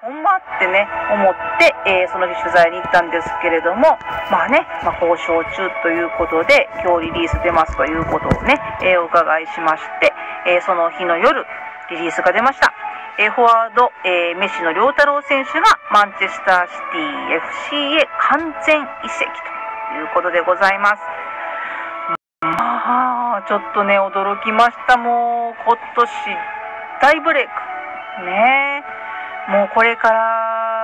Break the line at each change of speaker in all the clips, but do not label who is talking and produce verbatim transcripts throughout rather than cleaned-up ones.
ほんまってね思って、えー、その日取材に行ったんですけれども、まあね、まあ、交渉中ということで今日リリース出ますということをね、えー、お伺いしまして、えー、その日の夜リリースが出ました。えー、フォワード、えー、メッシの亮太郎選手がマンチェスターシティ エフシー へ完全移籍ということでございます。まあちょっとね驚きました。もう今年大ブレイクね。もうこれから、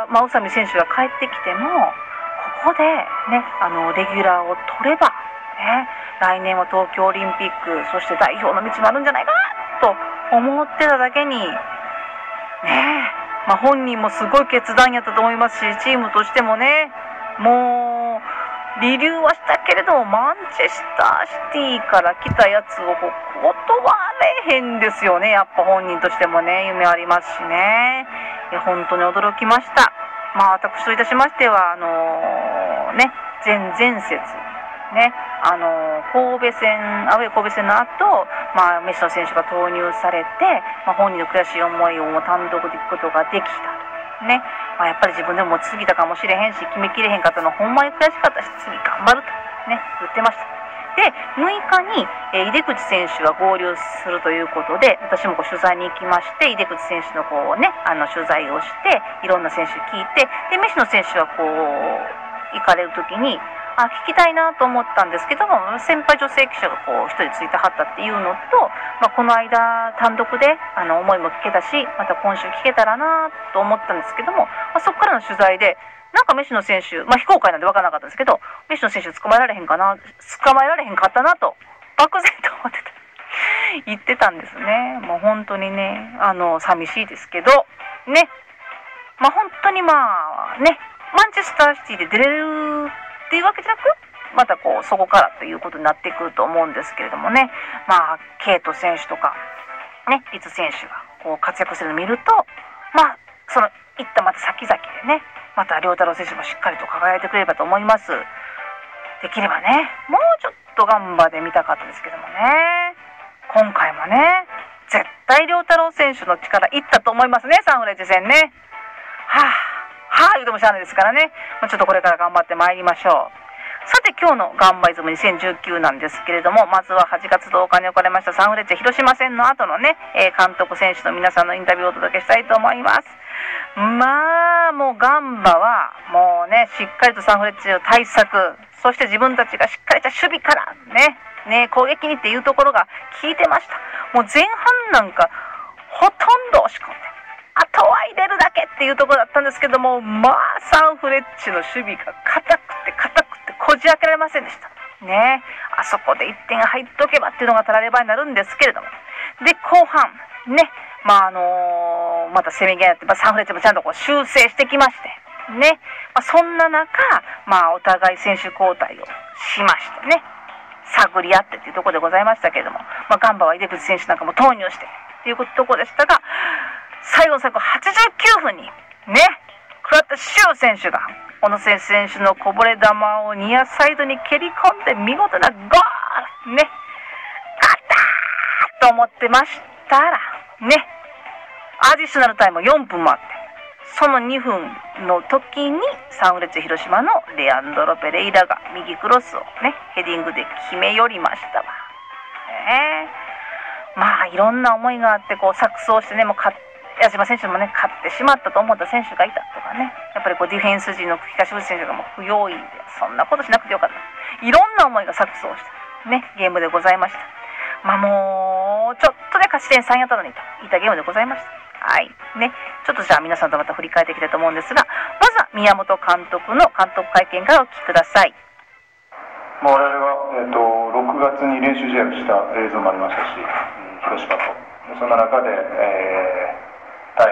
まあ、宇佐美選手が帰ってきてもここでねあのレギュラーを取れば、ね、来年は東京オリンピックそして代表の道もあるんじゃないかなと思ってただけにねえ、まあ、本人もすごい決断やったと思いますしチームとしてもねもう離流はしたけれどもマンチェスターシティから来たやつをこう断れへんですよね。やっぱ本人としてもね夢ありますしね。いや本当に驚きました。まあ私といたしましてはあのー、ね前々節ねあのー、神戸戦アウェー神戸戦の後、まあメッシの選手が投入されて、まあ、本人の悔しい思いをもう単独でいくことができたね。まあ、やっぱり自分でも持ちすぎたかもしれへんし決めきれへんかったのほんまに悔しかったし次頑張るとね言ってました。でむいかに、えー、井出口選手が合流するということで私もこう取材に行きまして井出口選手のこうねあの取材をしていろんな選手聞いてでメッシの選手はこう行かれる時にあ聞きたいなと思ったんですけども先輩女性記者がこう一人ついてはったっていうのと、まあ、この間単独であの思いも聞けたしまた今週聞けたらなと思ったんですけども、まあ、そこからの取材でなんかメッシの選手、まあ、非公開なんで分からなかったんですけどメッシの選手捕まえられへんかな捕まえられへんかったなと漠然と思ってた言ってたんですね。もう本当にねあの寂しいですけどねまあ本当にまあねマンチェスターシティで出れるっていうわけじゃなくまたこうそこからということになってくると思うんですけれどもねまあケイト選手とかねリツ選手がこう活躍するのを見るとまあそのいったまた先々でねまた亮太郎選手もしっかりと輝いてくれればと思います。できればねもうちょっとガンバで見たかったですけどもね今回もね絶対亮太郎選手の力いったと思いますね。サンフレッチェ戦ねはあはあ言うてもしゃあないですからねちょっとこれから頑張ってまいりましょう。さて今日のガンバイズムにせんじゅうきゅうなんですけれどもまずははちがつとおかに行われましたサンフレッチェ広島戦の後のね、えー、監督選手の皆さんのインタビューをお届けしたいと思います。まあもうガンバはもうねしっかりとサンフレッチェを対策そして自分たちがしっかりした守備からねね攻撃にっていうところが効いてました。もう前半なんかほとんど押し込んであとは入れるだけっていうところだったんですけどもまあサンフレッチェの守備が硬くて硬くてこじ開けられませんでしたね。あそこでいってん入っとけばっていうのがたらればになるんですけれどもで後半ねまああのー、また攻めぎ合いになって、まあ、サンフレッチェもちゃんとこう修正してきましてね、まあ、そんな中まあお互い選手交代をしましてね探り合ってっていうところでございましたけれども、まあ、ガンバは井出口選手なんかも投入してっていうところでしたが最後の最後はちじゅうきゅうふんにね桑田修選手が小野選手のこぼれ球をニアサイドに蹴り込んで見事なゴールね勝ったーと思ってましたらねアディショナルタイムよんぷんもあってそのにふんの時にサンフレッチェ広島のレアンドロ・ペレイラが右クロスをねヘディングで決め寄りましたわ、ね、まあいろんな思いがあってこう錯綜してねもう勝って矢島選手もね勝ってしまったと思った選手がいたとかねやっぱりこうディフェンス陣の東口選手がもう不用意でそんなことしなくてよかったいろんな思いが錯綜したねゲームでございました。まあもうちょっとで勝ち点さんやったのにといったゲームでございました。はいねちょっとじゃあ皆さんとまた振り返っていきたいと思うんですがまずは宮本監督の監督会見からお聞きください。
我々は、えー、とろくがつに練習試合をした映像もありましたし広島とその中で、えー対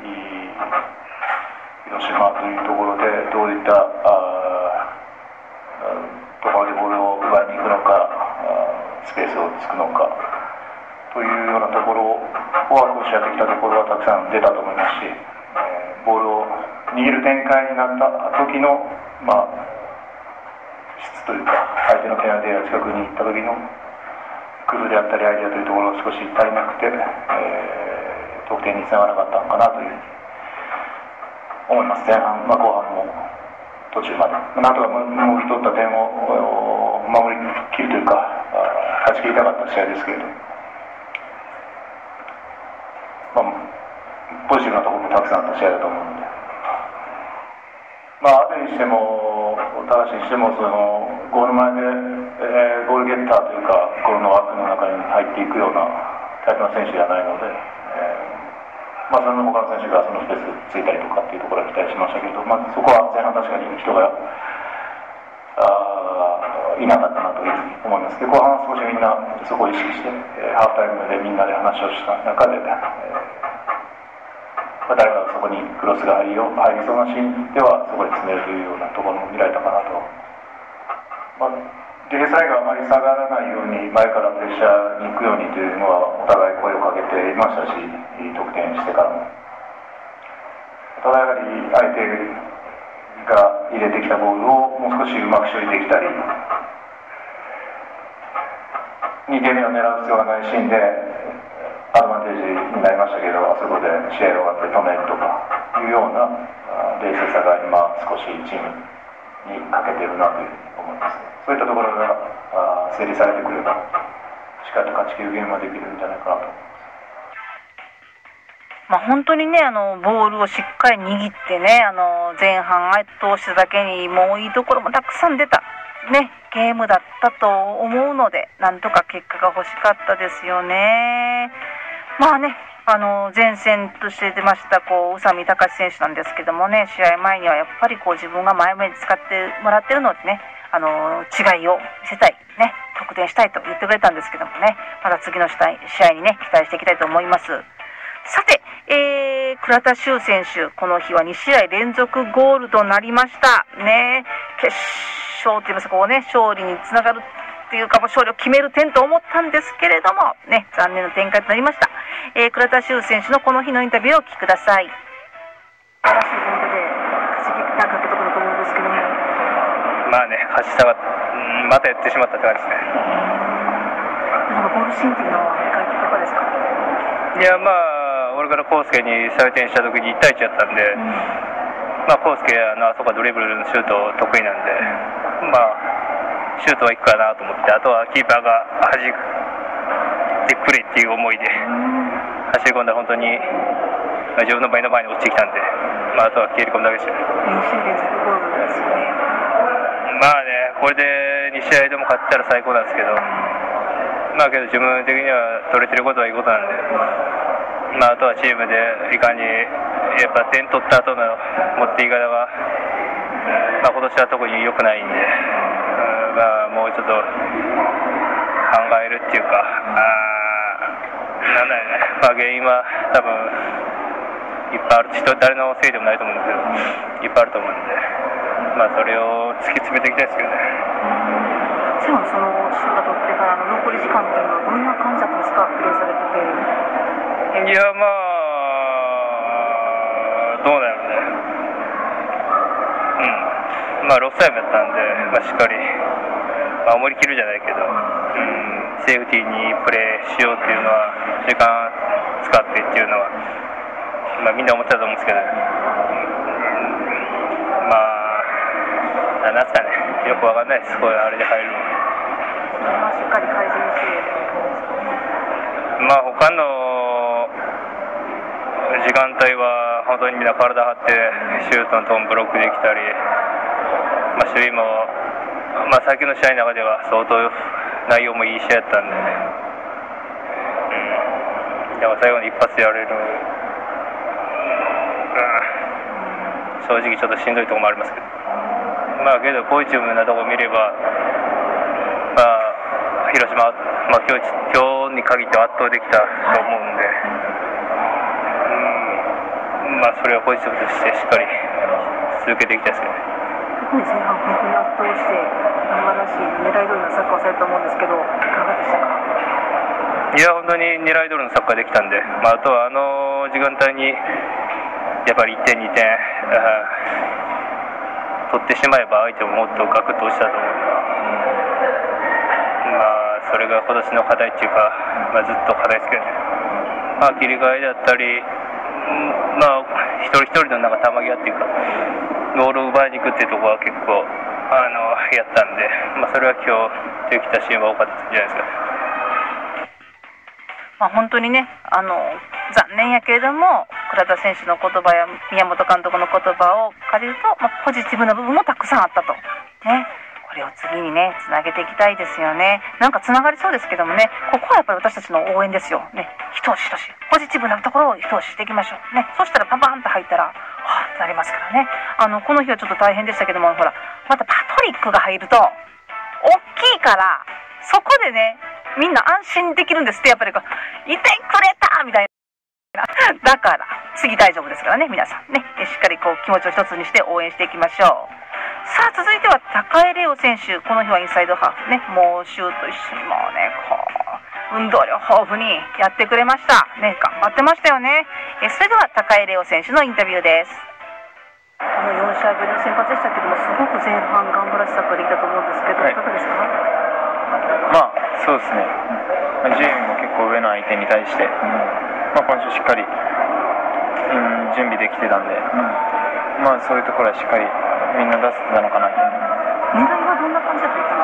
広島というところでどういったところでボールを奪いに行くのかスペースをつくのかというようなところをワークをしやってきたところはたくさん出たと思いますしボールを握る展開になった時の、まあ、質というか相手のペナルティーが近くに行った時の工夫であったりアイデアというところが少し足りなくて、えー得点につながらなかったのかなというふうに思います。前半、まあ、後半も途中までなんとかもぎ取った点を守りきるというか勝ち切りたかった試合ですけれど、まあ、ポジティブなところもたくさんあった試合だと思うので、まあ、アデにしても高橋にしてもそのゴール前で、えー、ゴールゲッターというかゴールの枠の中に入っていくようなタイプの選手ではないので、えーまあ、その他の選手がそのスペースついたりとかっていうところは期待しましたけど、まあ、そこは前半確かに人があいなかったなというふうに思います。で後半は少しみんなそこを意識して、えー、ハーフタイムでみんなで話をした中で、えーまあ、誰かがそこにクロスが入り入りそうなシーンではそこに詰めるというようなところも見られたかなと。まあディフェンスラインがあまり下がらないように前からプレッシャーに行くようにというのはお互い声をかけていましたし、得点してからもただやはり相手が入れてきたボールをもう少しうまく処理できたりにてんめを狙う必要がないシーンでアドバンテージになりましたけど、あそこで試合が終わって止めるとかいうような冷静さが今少しチームに欠けているなというふうに思います。そういったところが整理されてくればしっかりと勝ち切るゲームができるんじゃないかなと思います。
まあ、本当にねあのボールをしっかり握ってねあの前半圧倒しただけにもういいところもたくさん出た、ね、ゲームだったと思うのでなんとか結果が欲しかったですよね。まあねあの前線として出ましたこう宇佐美貴史選手なんですけどもね、試合前にはやっぱりこう自分が前目に使ってもらってるのでねあの違いを見せたい、ね、得点したいと言ってくれたんですけどもね、また次の試合にね期待していきたいと思います。さて、えー、倉田修選手この日はに試合連続ゴールとなりましたね。決勝といいますかこう、ね、勝利につながるっていうか勝利を決める点と思ったんですけれども、ね、残念な展開となりました。えー、倉田修選手のこの日のインタビューをお聞きください。素晴らしいポイントで勝ち切ったかってところだと思うんですけども、
まあね勝ちたがっまたやってしまったって感じですね。
なんかゴールシーンっていうのは振り返っていかがですか？
いやまあ俺から康介に採点した時にいち対いちやったんで、うん、まあ康介あのあそこはドリブルのシュート得意なんで、まあシュートはいくかなと思って、あとはキーパーが弾いてくれっていう思いで、うん、走り込んだら本当に自分の前の前に落ちてきたんで、まあ、あとは蹴り込むだけでしたね。
に試合連続ゴールですよね。
まあねこれでに試合でも勝ったら最高なんですけど、まあけど自分的には取れてることはいいことなんで、まあ、あとはチームでいかにやっぱ点取った後の持っていき方が、まあ、今年は特に良くないんで、うんまあ、もうちょっと考えるっていうか、あなんだよね、まあ、原因は多分いっぱいある、人誰のせいでもないと思うんですけどいっぱいあると思うんで、まあ、それを突き詰めていきたいですけどね。
セオンそのシュート取ってからの残り時間っていうのはどんな感じだったんですか、プレーされてて。
いやまあどうだろうね、うんまあロスタイムやったんで、まあ、しっかり、まあ、思い切るじゃないけど、うん、セーフティーにプレーしようっていうのは時間使ってっていうのは、まあ、みんな思ってたと思うんですけど、うん、まあなんすかねよくわかんないです、こういうあれで入るのは。
まあしっかり改善して
まあ他の時間帯は本当にみんな体張ってシュートのトーンブロックできたり、まあ、守備も、まあ、先の試合の中では相当内容もいい試合だったんで、うん、だから最後に一発やれる、うん、正直ちょっとしんどいところもありますけど、まあけどポジティブなところを見れば、まあ、広島、まあ、今日、今日に限って圧倒できたと思うんで、まあ、それをポジティブとしてしっかり続けていきたいですけどね。
特に前半本当に圧倒して素晴らしい狙い通りのサッカーをされたと思うんですけど、いかがでしたか？
いや本当に狙い通りのサッカーできたんで、まあ、あとはあの時間帯にやっぱりいってんにてん取ってしまえば相手ももっとガクッと落ちたと思うので、まあそれが今年の課題っていうか、まあ、ずっと課題ですけどね、まあ、切り替えだったり、 まあ、一人一人のなんか球際っていうか、ボールを奪いに行くっていうところは結構あのやったんで、まあ、それは今日できたシーンは多かったんじゃないですかね。
まあ、本当にね、あの残念やけれども、倉田選手の言葉や宮本監督の言葉を借りると、まあ、ポジティブな部分もたくさんあったと、ね、これを次にねつなげていきたいですよね。なんかつながりそうですけどもね、ここはやっぱり私たちの応援ですよね。一押し一押しポジティブなところを一押ししていきましょうね。そしたらパンパンと入ったらはあってなりますからね。あのこの日はちょっと大変でしたけども、ほらまたパトリックが入ると大きいから、そこでねみんな安心できるんですって。やっぱりこういてくれたみたいな、だから次大丈夫ですからね、皆さんねしっかりこう気持ちを一つにして応援していきましょう。さあ続いては高江玲央選手、この日はインサイドハーフね、もうシュート一緒にもうねこう運動量豊富にやってくれましたね。頑張ってましたよね。えそれでは高江玲央選手のインタビューです。このよん試合ぶりの先発でしたけども、すごく前半頑張らせたとできたと思うんですけど、はい、いかがですか？
まあそうですね、まあ、順位も結構上の相手に対して、うんまあ、今週しっかり、うん、準備できてたんで、うんまあ、そういうところはしっかりみんな出せてたのかなと思います。
狙いはどんな感じだったんですか？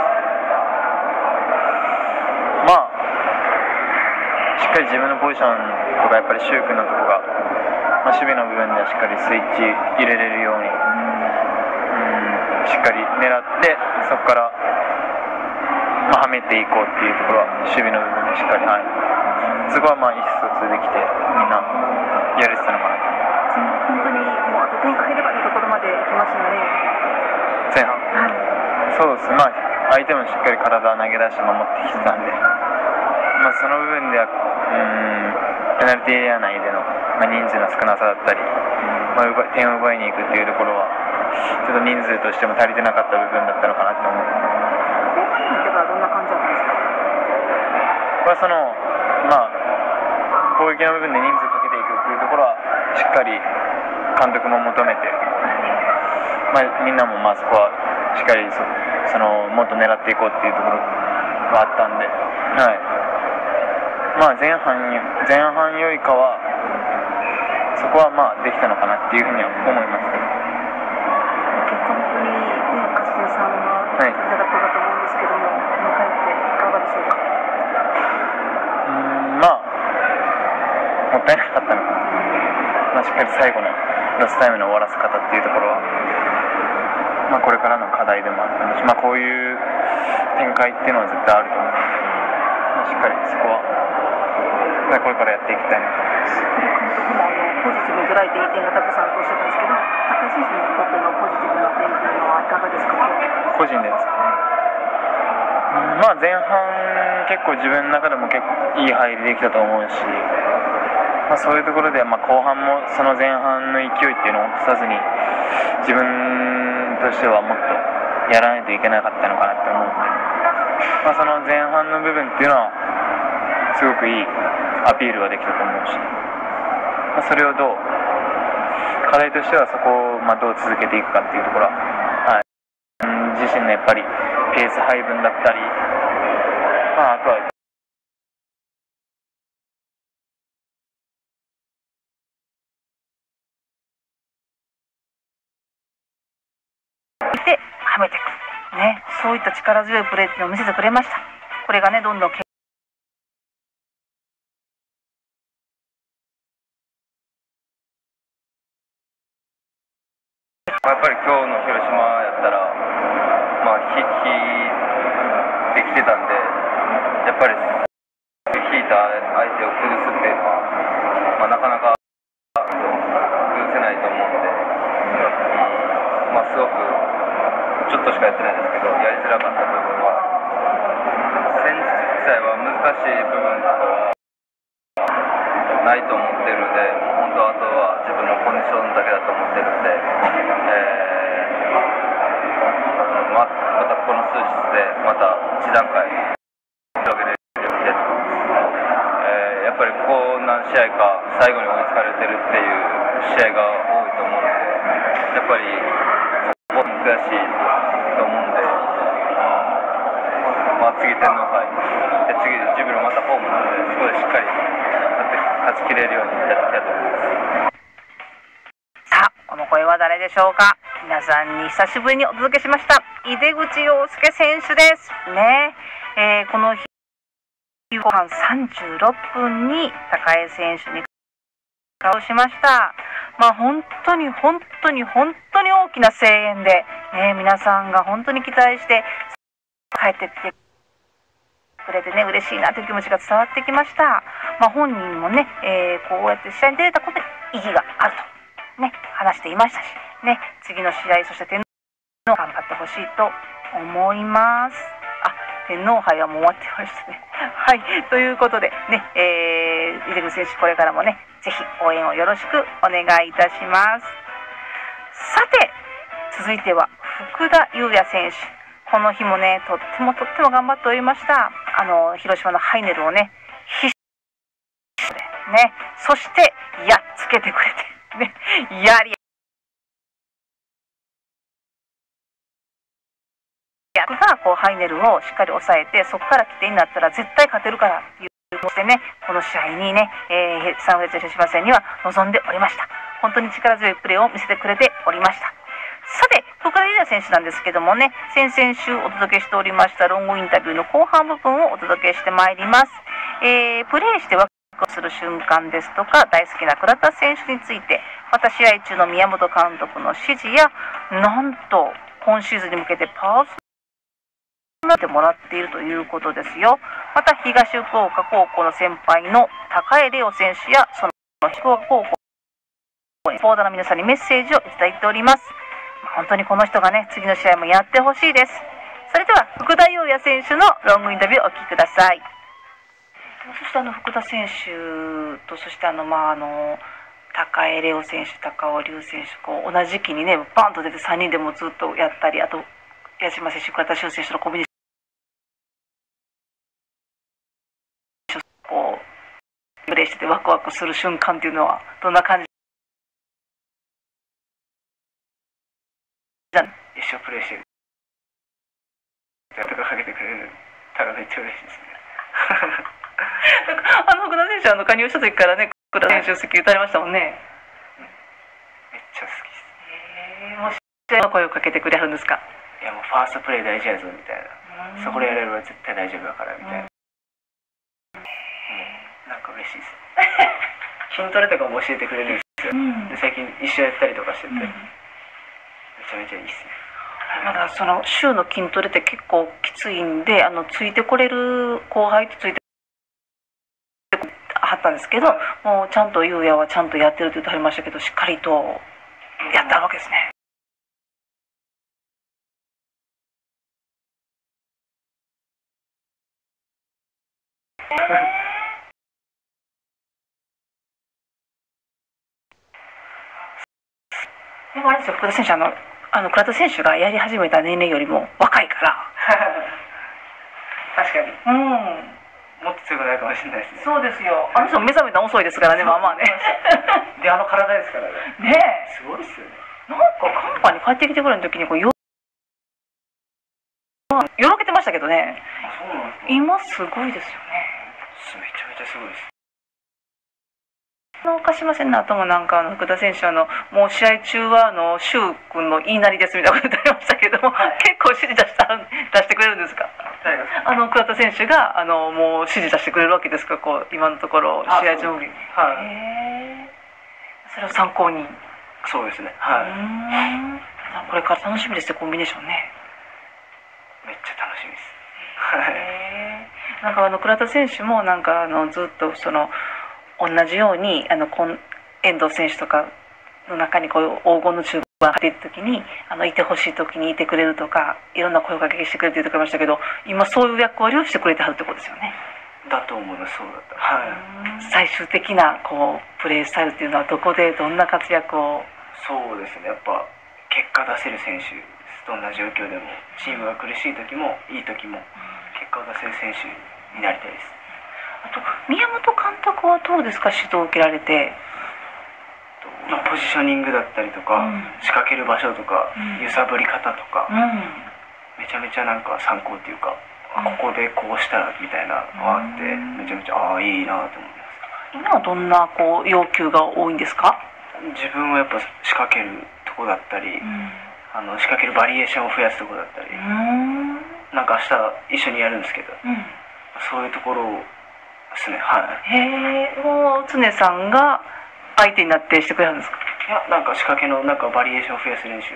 まあしっかり自分のポジションとかやっぱりシュウ君のところが、まあ、守備の部分ではしっかりスイッチ入れれるように、うん、しっかり狙ってそこから、まあ、はめていこうっていうところは守備の部分でしっかり、はい、そこはまあ意思疎通できてみんなやれてたのかなと。
本当にもうあと点入ればいいところまで来ましたね。
前半、はい、そうです。まあ相手もしっかり体を投げ出して守ってきてたんで、まあ、その部分ではうんペナルティーエリア内での、まあ、人数の少なさだったり、まあ、点を奪いに行くっていうところはちょっと人数としても足りてなかった部分だったのかなと思う。
後半になってからどんな感じだったんですか？
これはそのまあ攻撃の部分で人数かけていくっていうところはしっかり監督も求めて、まあ、みんなもまあそこはしっかり そ, そのもっと狙っていこうっていうところがあったんで、はいまあ、前半前半よりかはそこはまあできたのかなっていうふうには思いますけど。
結果本当に、ね、勝田さんが取りたかったかと思うんですけども、振り返っていかがでしょうか？
うんまあもったいなかったのかな、まあ、しっかり最後のロスタイムの終わらせ方っていうところは、まあ、これからの課題でもあったし、まあ、こういう展開っていうのは絶対あると思うので、まあ、しっかりそこは、まあ、これからやっていきたいなと思います。
監督もあのポジティブに捉えていい点がたくさんあるとおっしゃったんですけど、高井選手にとってのポジティブな点というのはいかがですか？
個人でですかね。まあ、前半結構自分の中でも結構いい入りできたと思うし、まあ、そういうところではまあ後半もその前半の勢いっていうのを落とさずに自分としてはもっとやらないといけなかったのかなって思うので、まあ、その前半の部分っていうのはすごくいいアピールができたと思うし、まあ、それをどう課題としてはそこをまあどう続けていくかっていうところは、はい、自身のやっぱりペース配分だったり、まあ、あとは
ではめていく、ね、そういった力強いプレーっていうのを見せてくれました。これがねどんどんや
っぱり今日の広島やったら、まあ、引いてきてたんで、やっぱり引いた相手を崩すっていうのは、まあ、なかなか崩せないと思うんで、まあ、すごくちょっとしかやってないですけど、やりづらかった部分は、戦術自体は難しい部分とかはないと思ってるので、もう本当あとは自分のコンディションだけだと思ってるんで、えー、ま, またこの数日でまたいち段階広げれるようにやってます、えー、やっぱりこんな試合か最後に追いつかれてるっていう試合が多いと思うので、やっぱりそこも悔しいと思うんで、まあ、次天皇杯で次ジュビロまたホームなので、そこでしっかり勝ちきれるようにやっていきたいと思います。
は誰でしょうか。皆さんに久しぶりにお届けしました井出口洋介選手ですね。えー、この日後半さんじゅうろっぷんに高江選手に顔しました。まあ本当に本当に本当に大きな声援で、ね、皆さんが本当に期待して帰ってきてくれてね、嬉しいなという気持ちが伝わってきました。まあ、本人もね、えー、こうやって試合に出れたことに意義があると、ね、話していましたし、ね、次の試合、そして天皇杯頑張ってほしいと思います。あ、天皇杯はもう終わってましたね。はい、ということでね、えー、井出口選手、これからもね、ぜひ応援をよろしくお願いいたします。さて、続いては福田雄也選手。この日もね、とってもとっても頑張っておりました。あの広島のハイネルをね、必死でね、そしてやっつけてくれてね、やりやがこうハイネルをしっかり抑えて、そこから起点になったら絶対勝てるからっていうことでね、この試合にね、えー、サンフレッチェ広島戦には臨んでおりました。本当に力強いプレーを見せてくれておりました。さて、福田雄也選手なんですけどもね、先々週お届けしておりましたロングインタビューの後半部分をお届けしてまいります。えー、プレーしてワクワクする瞬間ですとか、大好きな倉田選手について、また試合中の宮本監督の指示や、なんと今シーズンに向けてパーソナルてもらっているということですよ。また東福岡高校の先輩の高江玲央選手や、その福岡高校サポーターの皆さんにメッセージをいただいております。本当にこの人がね、次の試合もやってほしいです。それでは福田雄也選手のロングインタビューをお聞きください。そしてあの福田選手と、そしてあのまああの高江玲央選手、高尾龍選手、こう同じ時期にねバンと出てさんにんでもずっとやったり、あと矢島選手、倉田修選手のコンビネーション、こうプレーしててワクワクする瞬間っていうのはどんな感じ？
一生プレーしてるとかかけてくれるたらめっちゃ嬉しいですね。
あの福田選手、あの加入した時からね、福田選手席歌いましたもんね。
めっちゃ好きです。
えー、もう試合の声をかけてくれるんですか？
いやもうファーストプレー大事やぞみたいな、そこでやれれば絶対大丈夫だからみたいな、うん、なんか嬉しいです。筋トレとかも教えてくれるんですよ、うん、で最近一緒やったりとかしてて、うん、めちゃめちゃいいっすね。
まだその週の筋トレって結構きついんで、あのついてこれる後輩とついてはったんですけど、もうちゃんと優也はちゃんとやってるって言ってはりましたけど、しっかりとやったわけですね。でもあれですよ、福田選手、あのあの倉田選手がやり始めた年齢よりも若いから
確かに、
うん、
もっと強くなるかもしれないですね。
そうですよ、あの人目覚めたの遅いですからね、まあまあね
で、あの体ですからね。
ねえ、
すごいっすよね。
なんかカンパに帰ってきてくれる時にこうよよろけてましたけどね。
あ、そうなんですか。
今すごいですよね。
めちゃめちゃすごいです。
鹿島戦の後もなんかあの福田選手、あのもう試合中はあの柊君の言いなりですみたいなこと言ってありましたけども、はい、結構指示出した出してくれるんですか？
誰ですか？
あの倉田選手があのもう指示出してくれるわけですか？こう今のところ試合中に。
はい。
へえ。それを参考に。
そうですね。はい。
うん。これから楽しみですね、コンビネーションね。
めっちゃ楽しみです。
はい。なんかあの倉田選手もなんかあのずっとその同じようにあの遠藤選手とかの中にこういう黄金の中盤が入っている時にあのいてほしい時にいてくれるとか、いろんな声かけしてくれるって言ってくれましたけど、今そういう役割をしてくれてはるってことですよね。
だと思います。そうだった。はい。
最終的なこうプレースタイルっていうのはどこでどんな活躍を？
そうですね。やっぱ結果出せる選手、どんな状況でもチームが苦しい時もいい時も結果を出せる選手になりたいです。
あと宮本監督はどうですか、指導を受けられて？
まあ、ポジショニングだったりとか、うん、仕掛ける場所とか、うん、揺さぶり方とか、うん、めちゃめちゃなんか参考っていうか、うん、ここでこうしたらみたいなのがあって、うん、めちゃめちゃああいいなと思います。
今はどんなこう要求が多いんですか？
自分はやっぱ仕掛けるとこだったり、
うん、
あの仕掛けるバリエーションを増やすとこだったり、
うん、
なんか明日一緒にやるんですけど、
うん、
そういうところですね。はい。
へえ、もう常さんが相手になってしてくれるんですか？
いや、なんか仕掛けのなんかバリエーションを増やす練習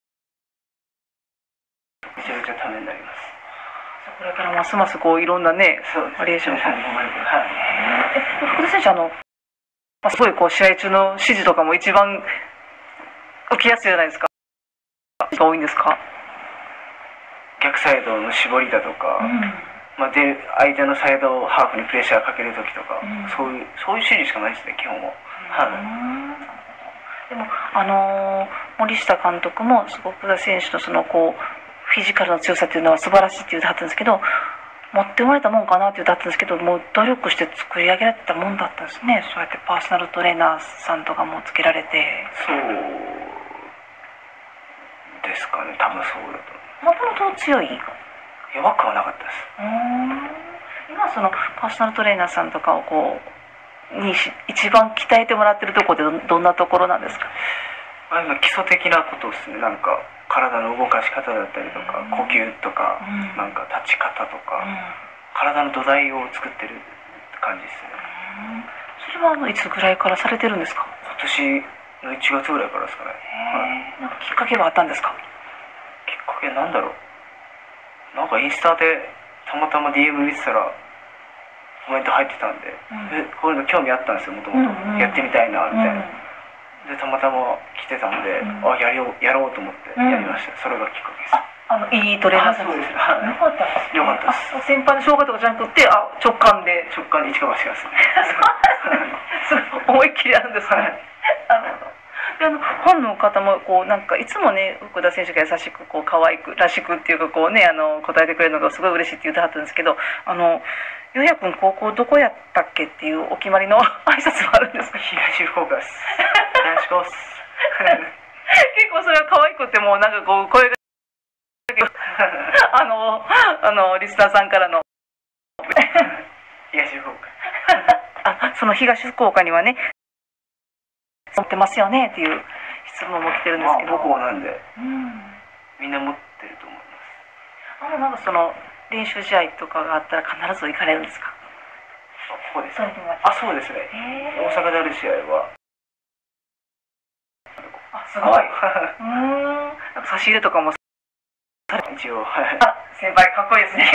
めちゃめちゃためになります。
これからますますこういろんなねバリエーションを。はい、福田選手、あの、まあ、すごいこう試合中の指示とかも一番受けやすいじゃないですか。多いんですか？
逆サイドの絞りだとか、うん、まあ、で相手のサイドハーフにプレッシャーかけるときとか、うん、そういうそういう指示しかないですね、基本は。はい。
でもあのー、森下監督もすごく福田選手のそのこうフィジカルの強さっていうのは素晴らしいって言ってはったんですけど、持って生まれたもんかなって言ってはったんですけど、もう努力して作り上げられたもんだったんですね。そうやってパーソナルトレーナーさんとかもつけられて。
そうですかね、多分そうだと。
もともと強い？
弱くはなかったです。
うーん、今そのパーソナルトレーナーさんとかをこうに一番鍛えてもらってるところで ど, どんなところなんですか？
まあ、今基礎的なことですね。なんか体の動かし方だったりとか、うん、呼吸とか、うん、なんか立ち方とか、うん、体の土台を作ってる感じですね。
うん、それはあのいつぐらいからされてるんですか？
今年のいちがつぐらいからですかね。
はい、なんかきっかけはあったんですか？
きっかけなんだろう。なんかインスタでたまたま ディーエム 見てたらコメント入ってたんで、うん、えこういうの興味あったんですよ、もともと。やってみたいなみたいな。うんでたまたま来てたんで、うん、あ や, りよやろうと思ってやりました、うん、それがきっかけです。
あ、あのいいトレーナーさんです。
そうです。はい、よかったです。よかったです。
先輩の紹介とかじゃなくて、あ直感で
直感で一か八かですね。
すごい思いっきりあるんですね。なるほど。であのファンの方もこうなんかいつもね福田選手が優しくこう可愛くらしくっていうかこうねあの答えてくれるのがすごい嬉しいって言ってはったんですけど、あのようやくん高校どこやったっけっていうお決まりの挨拶はあるんですか？
東福岡です。東高っす。
結構それは可愛くてもうなんかこう声があのあのリスナーさんからの
東福岡
あその東福岡にはね持ってますよねっていう質問も来てるんですけど、
まあ、母校なんで、うん、みんな持ってると思います。
あのなんかその練習試合とかがあったら必ず行かれるんですか？
あ、ここですか？あ、そうですね。大阪である試合は
あ、すごい。うーん、なんか差し入れとかも
一応、はい。
あ、先輩かっこいいですね。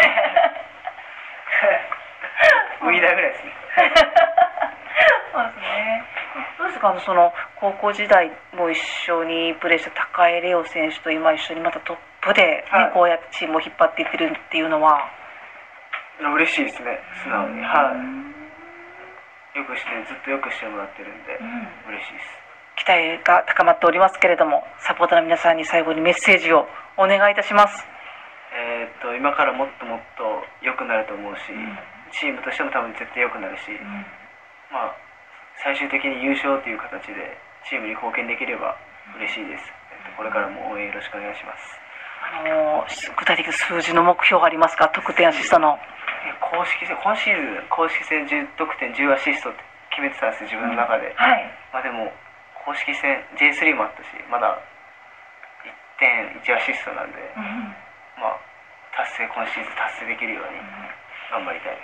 ウィーダーぐらいですね。
そうですね。どうですか、あのその高校時代も一緒にプレーした高江レオ選手と今一緒にまたトップで、ね、はい、こうやってチームを引っ張っていってるっていうのは
嬉しいですね、素直に。はい。よくしてずっとよくしてもらってるんで、うん、嬉しいです。
期待が高まっておりますけれども、サポーターの皆さんに最後にメッセージをお願いいたします。
えー、っと今からもっともっと良くなると思うし、うん、チームとしても多分絶対良くなるし、うん、まあ最終的に優勝という形でチームに貢献できれば嬉しいです。えっと、これからも応援よろしくお願いします。
あのー、具体的な数字の目標ありますか？得点アシストの。
公式戦、今シーズン公式戦じゅう得点じゅうアシストって決めてたんですよ、自分の中で。
うん、はい。
まあでも公式戦 ジェイスリー もあったし、まだいってんいちアシストなんで、うん、まあ達成今シーズン達成できるように頑張りたいです。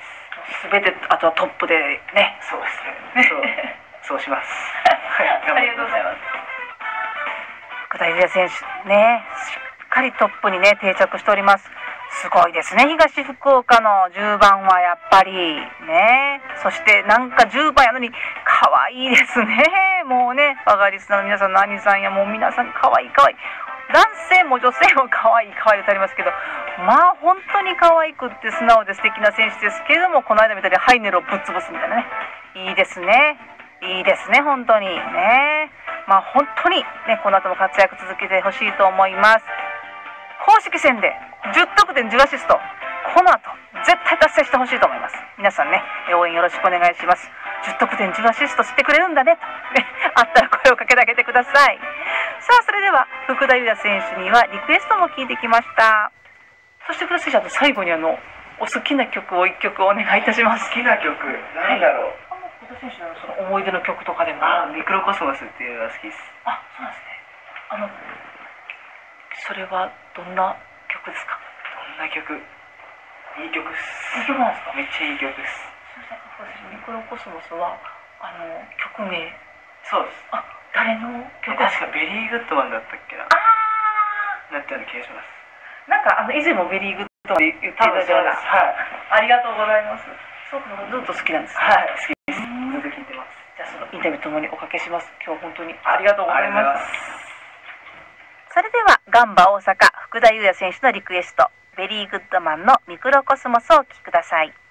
すべてあとはトップでね。
そうですね。そうそうします。
はい、ありがとうございます。福田裕也選手ね、しっかりトップにね定着しております。すごいですね、東福岡のじゅうばんはやっぱりね。そしてなんかじゅうばんやのに可愛いですね。もうね、我がリスナーの皆さんの兄さんやもう皆さん可愛い可愛い、男性も女性も可愛い可愛い歌ありますけど、まあ本当に可愛くって素直で素敵な選手ですけれども、この間みたいにハイネルをぶっ潰すみたいなね、いいですね、いいですね、本当にね。まあ本当にね、この後も活躍続けてほしいと思います。公式戦でじゅう得点じゅうアシスト、この後絶対達成してほしいと思います。皆さんね、応援よろしくお願いします。じゅう得点じゅうアシストしてくれるんだねと、ね、あったら声をかけてあげてください。さあそれでは福田裕也選手にはリクエストも聞いてきました。そして福田選手、あと最後にあのお好きな曲をいっきょくお願いいたします。
好きな曲なんだろう、
はい、福田選手のその思い出の曲とかでも。
あ、ミクロコスモスっていうのが好きです。
あ、そうなんですね。 あのそれはどんな曲ですか？
どんな曲？いい曲っす。
いい曲なんですか？
めっちゃいい曲っす。
ミクロコスモスはあの曲名。
そうです。
あ、誰の曲？
確かベリーグッドマンだったっけな。
あ
なったような気がします。
なんかあの以前もベリーグッドマンで言っていただいてます。はい。ありがとうございます。そうか、ずっと好きなんですか？
はい、好きです。ずっと聴いてます。
じゃあそのインタビューともにおかけします。今日本当にありがとうございます。それではガンバ大阪福田裕也選手のリクエスト、ベリーグッドマンのミクロコスモスをお聴きください。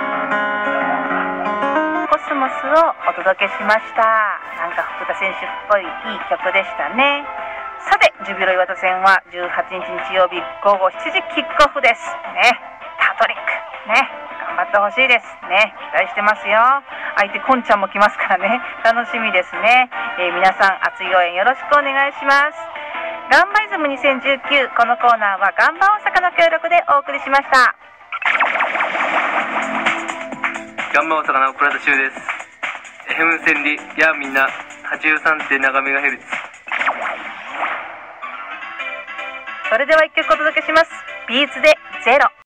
コスモスをお届けしました。なんか福田選手っぽいいい曲でしたね。さて、ジュビロ磐田戦はじゅうはちにち日曜日ごごしちじキックオフですね。タトリックね、頑張ってほしいですね。期待してますよ。相手コンちゃんも来ますからね、楽しみですね。えー、皆さん熱い応援よろしくお願いします。ガンバイズムにせんじゅうきゅう、このコーナーはガンバ大阪の協力でお送りしました。
ガンバ大阪の倉田修です。 エフエム 千里やあみんな はちじゅうさんてんななメガヘルツ。
それではいっきょくお届けします。ビーズでゼロ。